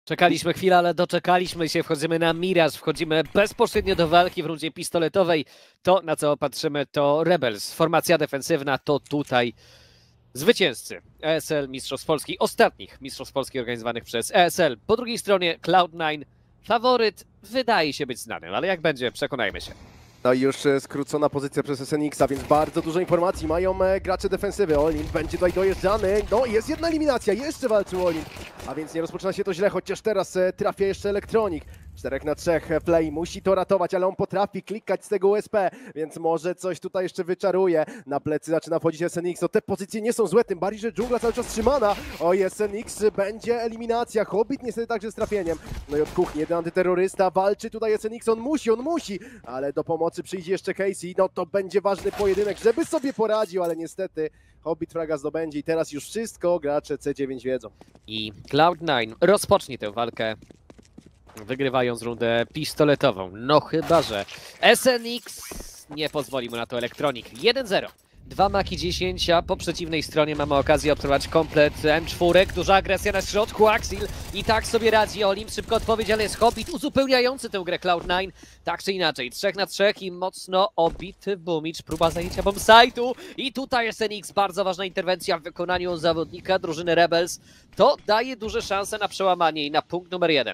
Czekaliśmy chwilę, ale doczekaliśmy się. Wchodzimy na Mirage, wchodzimy bezpośrednio do walki w rundzie pistoletowej. To, na co patrzymy, to Rebels. Formacja defensywna to tutaj zwycięzcy ESL Mistrzostw Polski, ostatnich Mistrzostw Polski organizowanych przez ESL. Po drugiej stronie Cloud9. Faworyt wydaje się być znany, ale jak będzie, przekonajmy się. No i już skrócona pozycja przez SNX-a, więc bardzo dużo informacji mają gracze defensywy. Olimp będzie tutaj dojeżdżany. No jest jedna eliminacja, jeszcze walczył Olimp. A więc nie rozpoczyna się to źle, chociaż teraz trafia jeszcze Elektronik. 4 na 3, Play musi to ratować, ale on potrafi klikać z tego USP, więc może coś tutaj jeszcze wyczaruje. Na plecy zaczyna wchodzić SNX, no te pozycje nie są złe, tym bardziej, że dżungla cały czas trzymana. Oj, SNX będzie eliminacja, Hobbit niestety także z trafieniem. No i od kuchni jeden antyterrorysta, walczy tutaj SNX, on musi, ale do pomocy przyjdzie jeszcze Casey, no to będzie ważny pojedynek, żeby sobie poradził, ale niestety Hobbit fraga zdobędzie i teraz już wszystko gracze C9 wiedzą. I Cloud9 rozpocznie tę walkę, wygrywając rundę pistoletową. No chyba, że SNX nie pozwoli mu na to Elektronik. 1-0. 2 maki 10, a po przeciwnej stronie mamy okazję obserwować komplet M4. Duża agresja na środku, Axil i tak sobie radzi Olimp. Szybko odpowiedź, ale jest Hobbit uzupełniający tę grę Cloud9. Tak czy inaczej, 3 na 3 i mocno obity Bumicz. Próba zajęcia bombsite'u i tutaj SNX. Bardzo ważna interwencja w wykonaniu zawodnika drużyny Rebels. To daje duże szanse na przełamanie i na punkt numer 1.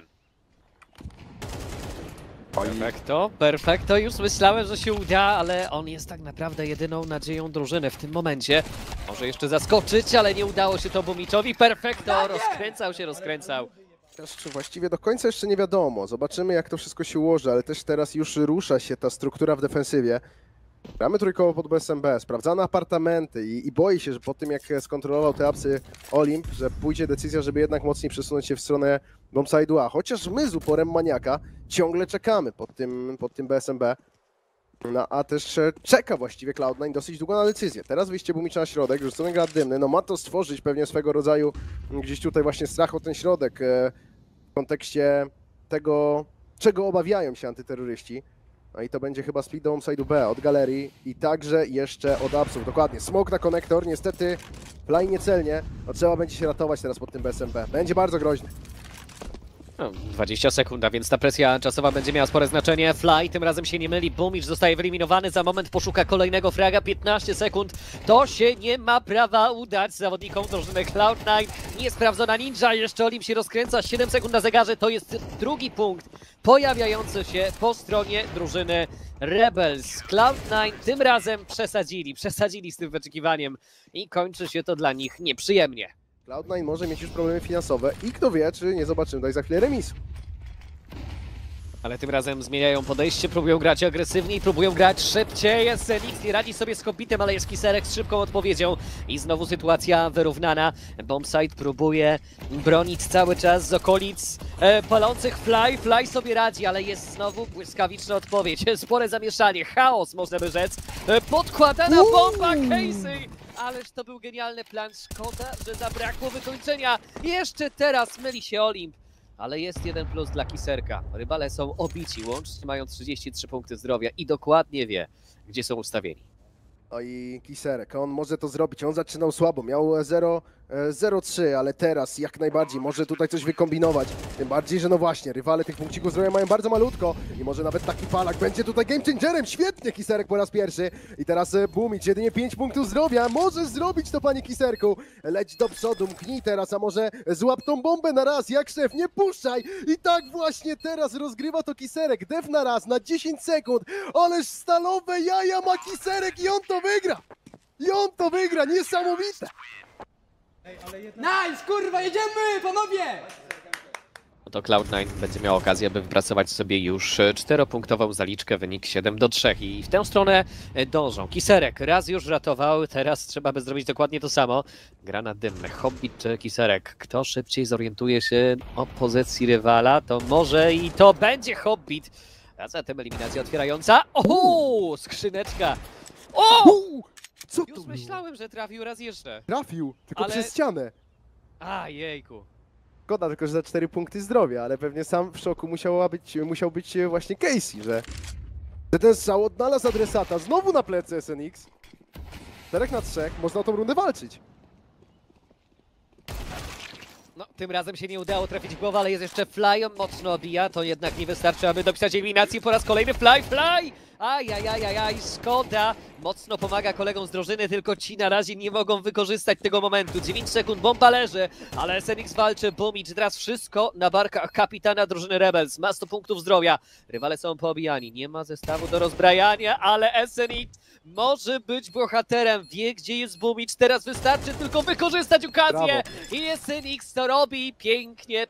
Perfekto, już myślałem, że się uda, ale on jest tak naprawdę jedyną nadzieją drużyny w tym momencie. Może jeszcze zaskoczyć, ale nie udało się to Bumiczowi. Perfekto, rozkręcał. Czy właściwie do końca jeszcze nie wiadomo. Zobaczymy, jak to wszystko się ułoży, ale też teraz już rusza się ta struktura w defensywie. Gramy trójkowo pod BSMB, sprawdzane apartamenty i boi się, że po tym jak skontrolował te apsy Olimp, że pójdzie decyzja, żeby jednak mocniej przesunąć się w stronę bombside'u A. Chociaż my z uporem maniaka ciągle czekamy pod tym BSMB. No a też czeka właściwie Cloud9 dosyć długo na decyzję. Teraz wyjście Bumicza na środek, rzucony granat dymny, no ma to stworzyć pewnie swego rodzaju gdzieś tutaj właśnie strach o ten środek w kontekście tego, czego obawiają się antyterroryści. No i to będzie chyba split do bombside'u B od galerii i także jeszcze od apsów. Dokładnie, smoke na konektor, niestety Fly niecelnie. No trzeba będzie się ratować teraz pod tym BSMB. Będzie bardzo groźny. No, 20 sekund, a więc ta presja czasowa będzie miała spore znaczenie. Fly tym razem się nie myli, Bumicz zostaje wyeliminowany, za moment poszuka kolejnego fraga, 15 sekund. To się nie ma prawa udać zawodnikom drużyny Cloud9. Niesprawdzona ninja, jeszcze Olimp się rozkręca, 7 sekund na zegarze, to jest drugi punkt pojawiający się po stronie drużyny Rebels. Cloud9 tym razem przesadzili z tym wyczekiwaniem i kończy się to dla nich nieprzyjemnie. Cloud9 może mieć już problemy finansowe i kto wie, czy nie zobaczymy tutaj za chwilę remisu. Ale tym razem zmieniają podejście, próbują grać agresywniej, próbują grać szybciej. SNX nie radzi sobie z Hobbitem, ale jest Kiserek z szybką odpowiedzią. I znowu sytuacja wyrównana. Bombsite próbuje bronić cały czas z okolic palących Fly. Fly sobie radzi, ale jest znowu błyskawiczna odpowiedź. Spore zamieszanie, chaos można by rzec. Podkładana bomba Casey! Ależ to był genialny plan. Szkoda, że zabrakło wykończenia. Jeszcze teraz myli się Olimp. Ale jest 1+ dla Kiserka. Rywale są obici, łącznie mają 33 punkty zdrowia i dokładnie wie, gdzie są ustawieni. No i Kiserek, on może to zrobić, on zaczynał słabo, miał 0-3, ale teraz jak najbardziej może tutaj coś wykombinować. Tym bardziej, że no właśnie, rywale tych punkcików zdrowia mają bardzo malutko i może nawet taki palak będzie tutaj game changerem. Świetnie Kiserek po raz pierwszy. I teraz Bumicz, jedynie 5 punktów zdrowia. Możesz zrobić to, panie Kiserku. Leć do przodu, mknij teraz, a może złap tą bombę na raz, jak szef, nie puszczaj. I tak właśnie teraz rozgrywa to Kiserek. Def na raz, na 10 sekund. Ależ stalowe jaja ma Kiserek i on to wygra. I on to wygra, niesamowite. Nice, kurwa, jedziemy, panowie! No to Cloud9 będzie miał okazję, by wypracować sobie już 4-punktową zaliczkę, wynik 7-3 i w tę stronę dążą. Kiserek raz już ratował, teraz trzeba by zrobić dokładnie to samo. Granat dymny, Hobbit czy Kiserek. Kto szybciej zorientuje się o pozycji rywala, to może i to będzie Hobbit. A zatem eliminacja otwierająca. O, skrzyneczka. O! Co to Już było? myślałem, że trafił raz jeszcze. Trafił, tylko Ale- przez ścianę. A, jejku. Szkoda tylko, że za 4 punkty zdrowia, ale pewnie sam w szoku musiał być właśnie Casey, że ten strzał odnalazł adresata. Znowu na plecy SNX. 4 na 3, można o tą rundę walczyć. No, tym razem się nie udało trafić w głowę, ale jest jeszcze Fly, mocno obija, to jednak nie wystarczy, aby dopisać eliminacji. Po raz kolejny Fly! Ajajajajaj, szkoda. Mocno pomaga kolegom z drużyny, tylko ci na razie nie mogą wykorzystać tego momentu. 9 sekund, bomba leży, ale SNX walczy, Bumicz, teraz wszystko na barkach kapitana drużyny Rebels. Ma 100 punktów zdrowia, rywale są poobijani, nie ma zestawu do rozbrajania, ale SNX może być bohaterem, wie gdzie jest Bumicz, teraz wystarczy tylko wykorzystać okazję. Brawo. I SNX to robi pięknie.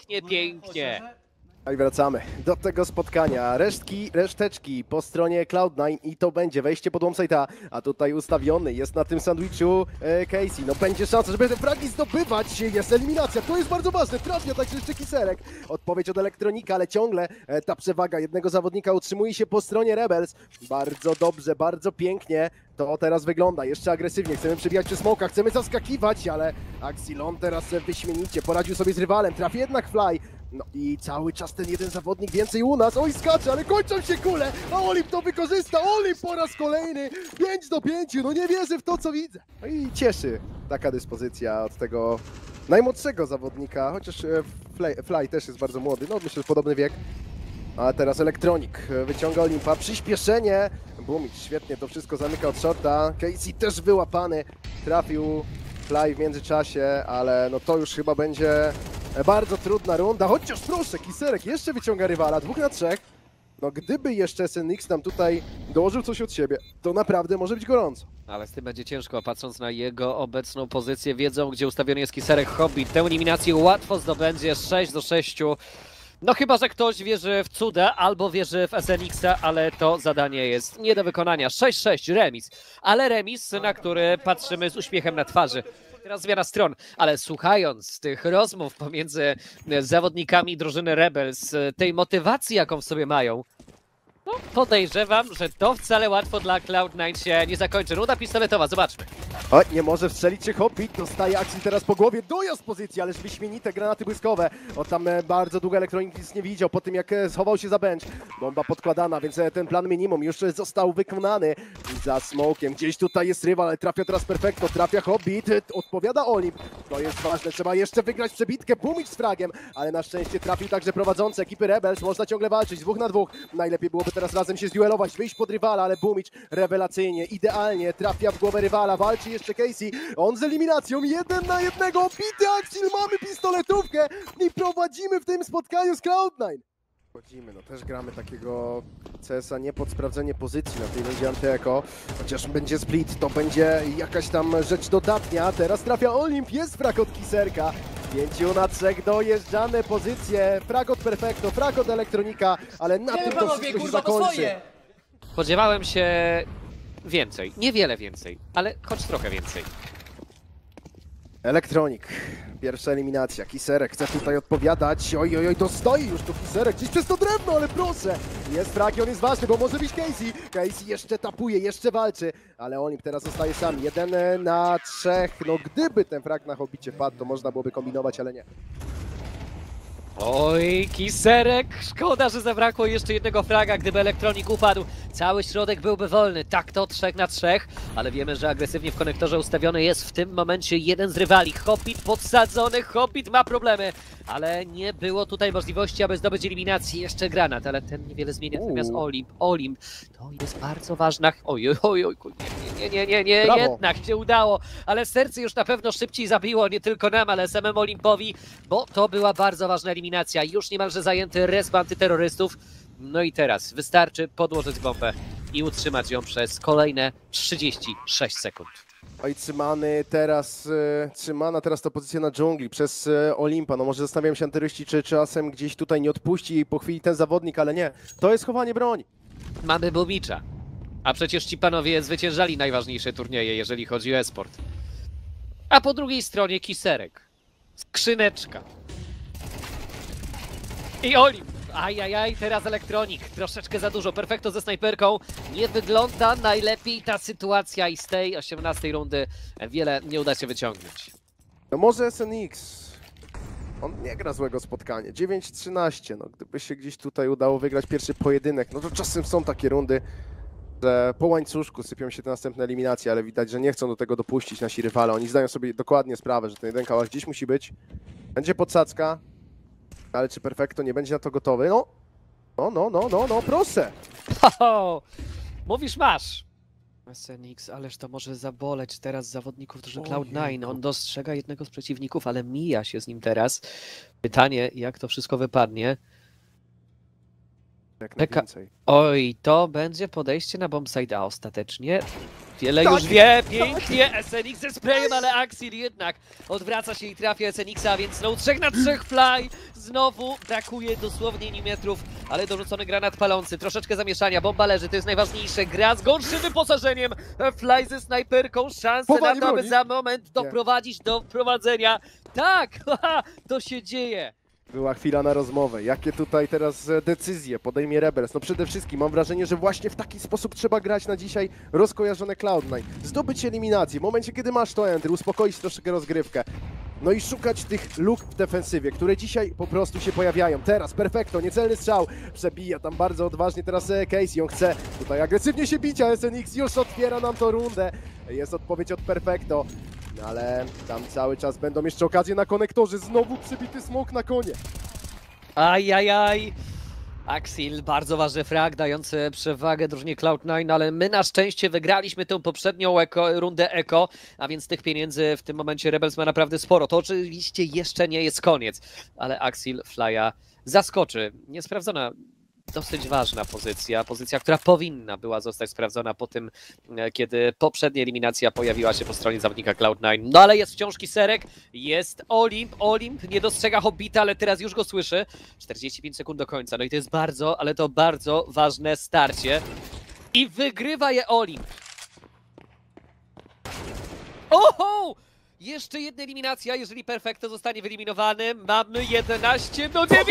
No i wracamy do tego spotkania. Reszteczki po stronie Cloud9 i to będzie wejście pod Bombsite'a, a tutaj ustawiony jest na tym sandwichu Casey. No będzie szansa, żeby te fragi zdobywać. Jest eliminacja, to jest bardzo ważne. Trafia także jeszcze Kiserek. Odpowiedź od Elektronika, ale ciągle ta przewaga jednego zawodnika utrzymuje się po stronie Rebels. Bardzo dobrze, bardzo pięknie. To teraz wygląda jeszcze agresywnie. Chcemy przebijać przy smokach, chcemy zaskakiwać, ale Axilon teraz wyśmienicie poradził sobie z rywalem. Trafi jednak Fly. No i cały czas ten jeden zawodnik więcej u nas. Oj, skacze, ale kończą się kule, a Olimp to wykorzysta. Olimp po raz kolejny 5-5. No nie wierzę w to, co widzę. No i cieszy taka dyspozycja od tego najmłodszego zawodnika, chociaż Fly też jest bardzo młody. No myślę, że podobny wiek. A teraz Elektronik wyciąga Olimpa, przyspieszenie. Bumicz świetnie to wszystko zamyka od shorta. Casey też wyłapany. Trafił Fly w międzyczasie, ale no to już chyba będzie bardzo trudna runda. Chociaż proszę, Kiserek jeszcze wyciąga rywala, 2 na 3. No gdyby jeszcze SNX nam tutaj dołożył coś od siebie, to naprawdę może być gorąco. Ale z tym będzie ciężko, patrząc na jego obecną pozycję, wiedzą gdzie ustawiony jest Kiserek Hobbit. Tę eliminację łatwo zdobędzie, 6-6. No chyba, że ktoś wierzy w cuda albo wierzy w SNX-a, ale to zadanie jest nie do wykonania. 6-6, remis. Ale remis, na który patrzymy z uśmiechem na twarzy. Teraz zmiana stron, ale słuchając tych rozmów pomiędzy zawodnikami drużyny Rebels, tej motywacji, jaką w sobie mają, no podejrzewam, że to wcale łatwo dla Cloud9 się nie zakończy. Runda pistoletowa, zobaczmy. O, nie może strzelić się Hobbit, dostaje Axel teraz po głowie, dojazd pozycji, ależ wyśmienite granaty błyskowe. O, tam bardzo długo Elektronik nic nie widział po tym, jak schował się za bench. Bomba podkładana, więc ten plan minimum już został wykonany. Za smokiem, gdzieś tutaj jest rywal, ale trafia teraz perfekto, trafia Hobbit, odpowiada Olimp. To jest ważne, trzeba jeszcze wygrać przebitkę, Bumicz z fragiem, ale na szczęście trafił także prowadzący ekipy Rebels, można ciągle walczyć, 2 na 2. Najlepiej byłoby teraz razem się zduelować, wyjść pod rywala, ale Bumicz rewelacyjnie, idealnie trafia w głowę rywala, walczy jeszcze Casey, on z eliminacją, 1 na 1, obity Axel, mamy pistoletówkę i prowadzimy w tym spotkaniu z Cloud9. Wchodzimy, no też gramy takiego CS-a nie pod sprawdzenie pozycji na tej będzie antyeko, chociaż będzie split, to będzie jakaś tam rzecz dodatnia, teraz trafia Olimp, jest frag od Kiserka, 5 na 3 dojeżdżane pozycje, frag od Perfecto, frag od Elektronika, ale na tym to panowie, wszystko się kurwa, to zakończy. swoje! Spodziewałem się więcej, niewiele więcej, ale choć trochę więcej. Elektronik, pierwsza eliminacja, Kiserek chce tutaj odpowiadać, oj, dostaje już tu Kiserek, gdzieś przez to drewno, ale proszę, jest frag i on jest ważny, bo może być Casey, Casey jeszcze tapuje, jeszcze walczy, ale Olimp teraz zostaje sam, 1 na 3, no gdyby ten frag na Hobbicie padł, to można byłoby kombinować, ale nie. Oj, Kiserek, szkoda, że zabrakło jeszcze jednego fraga, gdyby Elektronik upadł. Cały środek byłby wolny, tak to 3 na 3, ale wiemy, że agresywnie w konektorze ustawiony jest w tym momencie jeden z rywali. Hobbit podsadzony, Hobbit ma problemy, ale nie było tutaj możliwości, aby zdobyć eliminację. Jeszcze granat, ale ten niewiele zmienia, natomiast Olimp, to jest bardzo ważna... Oj, nie, Brawo. jednak się udało, ale serce już na pewno szybciej zabiło, nie tylko nam, ale samemu Olimpowi, bo to była bardzo ważna eliminacja. Już niemalże zajęty resp antyterrorystów. No i teraz wystarczy podłożyć bombę i utrzymać ją przez kolejne 36 sekund. Oj, trzymana teraz ta pozycja na dżungli przez Olimpa, no może zastanawiam się antyryści, czy czasem gdzieś tutaj nie odpuści po chwili ten zawodnik, ale nie, to jest chowanie broni. Mamy Bumicza, a przecież ci panowie zwyciężali najważniejsze turnieje, jeżeli chodzi o esport. A po drugiej stronie Kiserek, skrzyneczka i Olimp. Ajajaj, teraz Elektronik, troszeczkę za dużo, Perfecto ze snajperką, nie wygląda najlepiej ta sytuacja i z tej 18 rundy wiele nie uda się wyciągnąć. No może SNX, on nie gra złego spotkania, 9-13, no gdyby się gdzieś tutaj udało wygrać pierwszy pojedynek, no to czasem są takie rundy, że po łańcuszku sypią się te następne eliminacje, ale widać, że nie chcą do tego dopuścić nasi rywale. Oni zdają sobie dokładnie sprawę, że ten jeden kałach gdzieś musi być. Będzie podsadzka, ale czy Perfecto nie będzie na to gotowy? No, proszę! Ho! Mówisz masz! SNX, ależ to może zaboleć teraz zawodników drużyny Cloud9. On dostrzega jednego z przeciwników, ale mija się z nim teraz. Pytanie, jak to wszystko wypadnie. Jak Czeka- najwięcej. Oj, to będzie podejście na bombsite, a ostatecznie wiele Tak, już wie, pięknie SNX ze sprayem, ale Axel jednak odwraca się i trafia SNX-a, a więc znowu 3 na 3 Fly, znowu brakuje dosłownie milimetrów, ale dorzucony granat palący, troszeczkę zamieszania, bomba leży, to jest najważniejsze, gra z gorszym wyposażeniem, Fly ze snajperką, szansę na Powali to, aby broni. za moment doprowadzić do prowadzenia, tak, to się dzieje. Była chwila na rozmowę. Jakie tutaj teraz decyzje podejmie Rebels? No przede wszystkim mam wrażenie, że właśnie w taki sposób trzeba grać na dzisiaj rozkojarzone Cloud9. Zdobyć eliminację w momencie, kiedy masz to entry, uspokoić troszkę rozgrywkę. No i szukać tych luk w defensywie, które dzisiaj po prostu się pojawiają. Teraz Perfecto, niecelny strzał, przebija tam bardzo odważnie teraz Casey. On chce tutaj agresywnie się bić, a SNX już otwiera nam to rundę. Jest odpowiedź od Perfecto. Ale tam cały czas będą jeszcze okazje na konektorze. Znowu przybity smok na konie. Ajajaj. Axel, bardzo ważny frag, dający przewagę drużynie Cloud9, ale my na szczęście wygraliśmy tę poprzednią rundę Eko, a więc tych pieniędzy w tym momencie Rebels ma naprawdę sporo. To oczywiście jeszcze nie jest koniec, ale Axel Flya zaskoczy. Niesprawdzona, dosyć ważna pozycja, która powinna była zostać sprawdzona po tym, kiedy poprzednia eliminacja pojawiła się po stronie zawodnika Cloud9. No ale jest wciąż Kiserek, jest Olimp nie dostrzega Hobbita, ale teraz już go słyszy. 45 sekund do końca, no i to jest bardzo, ale to bardzo ważne starcie. I wygrywa je Olimp. Oho! Jeszcze jedna eliminacja, jeżeli Perfecto zostanie wyeliminowany. Mamy 11 do 9!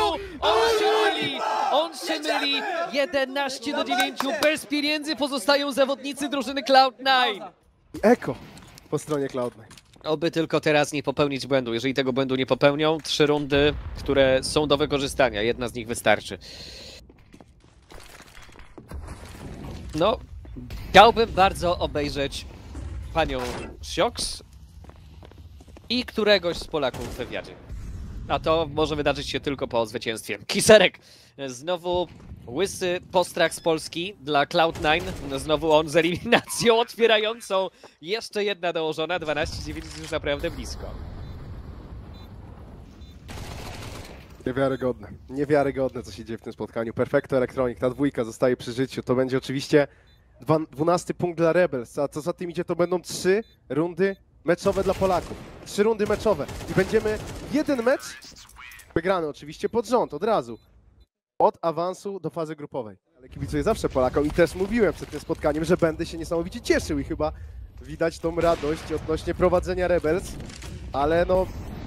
On się myli! 11 do 9, bez pieniędzy pozostają zawodnicy drużyny Cloud9. Eko po stronie Cloud9. Oby tylko teraz nie popełnić błędu. Jeżeli tego błędu nie popełnią, 3 rundy, które są do wykorzystania. Jedna z nich wystarczy. No, chciałbym bardzo obejrzeć panią Sioks i któregoś z Polaków w wywiadzie. A to może wydarzyć się tylko po zwycięstwie. Kiserek! Znowu łysy postrach z Polski dla Cloud9. Znowu on z eliminacją otwierającą. Jeszcze jedna dołożona. 12-9 jest już naprawdę blisko. Niewiarygodne, co się dzieje w tym spotkaniu. Perfecto Electronic, ta dwójka zostaje przy życiu. To będzie oczywiście 12 punkt dla Rebels, a co za tym idzie, to będą 3 rundy meczowe dla Polaków. 3 rundy meczowe. I będziemy jeden mecz wygrany oczywiście pod rząd, od razu. Od awansu do fazy grupowej. Ale kibicuję zawsze Polakom i też mówiłem przed tym spotkaniem, że będę się niesamowicie cieszył i chyba widać tą radość odnośnie prowadzenia Rebels. Ale no...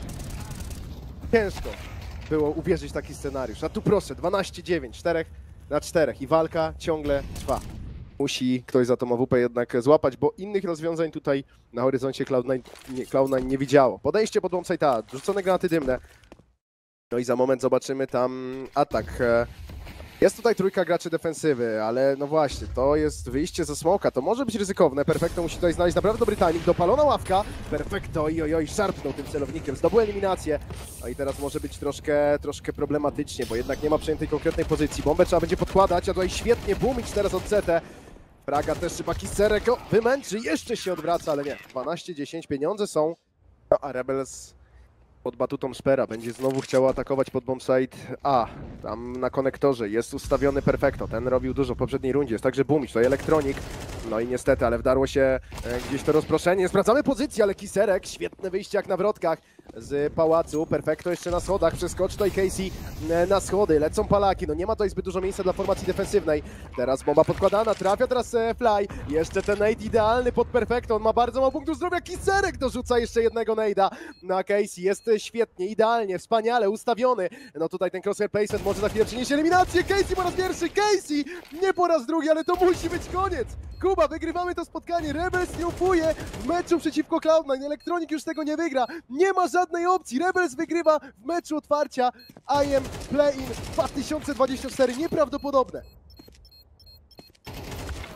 ciężko było uwierzyć w taki scenariusz. A tu proszę, 12-9, 4 na 4 i walka ciągle trwa. Musi ktoś za tą AWP jednak złapać, bo innych rozwiązań tutaj na horyzoncie Cloud9 nie widziało. Podejście pod bombsite'a, rzucone granaty dymne. No i za moment zobaczymy tam atak. Jest tutaj trójka graczy defensywy, ale no właśnie, to jest wyjście ze smoka, to może być ryzykowne. Perfecto musi tutaj znaleźć naprawdę dobry timing, dopalona ławka. Perfecto, oj, szarpnął tym celownikiem, zdobył eliminację. No i teraz może być troszkę problematycznie, bo jednak nie ma przejętej konkretnej pozycji. Bombę trzeba będzie podkładać, a tutaj świetnie boomić teraz od CT. Fraga też chyba Kiserek wymęczy, jeszcze się odwraca, ale nie. 12-10, pieniądze są, no, a Rebels pod batutą Szpera będzie znowu chciał atakować pod bombsite A. Tam na konektorze jest ustawiony Perfecto. Ten robił dużo w poprzedniej rundzie. Jest także Boomić, to Electronic. No i niestety, ale wdarło się gdzieś to rozproszenie. Sprawdzamy pozycję, ale Kiserek, świetne wyjście jak na wrotkach z pałacu. Perfecto jeszcze na schodach, przeskoczy to i Casey na schody. Lecą Palaki, no nie ma tutaj zbyt dużo miejsca dla formacji defensywnej. Teraz bomba podkładana, trafia teraz Fly. Jeszcze ten nade idealny pod Perfecto. On ma bardzo mało punktów zdrowia. Kiserek dorzuca jeszcze jednego nade'a na Casey. Jest świetnie, idealnie, wspaniale ustawiony. No tutaj ten crosshair placement może za chwilę przynieść eliminację. Casey po raz pierwszy, Casey nie po raz drugi, ale to musi być koniec. Kuba, wygrywamy to spotkanie. Rebels triumfuje w meczu przeciwko Cloud9. Electronic już tego nie wygra. Nie ma żadnej opcji. Rebels wygrywa w meczu otwarcia IM Play-in 2024. Nieprawdopodobne.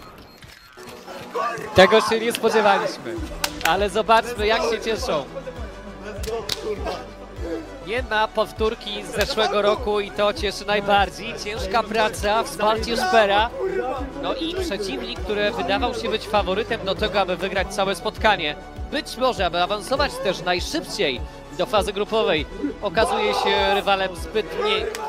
Tego się nie spodziewaliśmy. Ale zobaczmy, jak się cieszą. Nie ma powtórki z zeszłego roku i to cieszy najbardziej. Ciężka praca, wsparcie Szpera. No i przeciwnik, który wydawał się być faworytem do tego, aby wygrać całe spotkanie. Być może, aby awansować też najszybciej do fazy grupowej. Okazuje się rywalem zbyt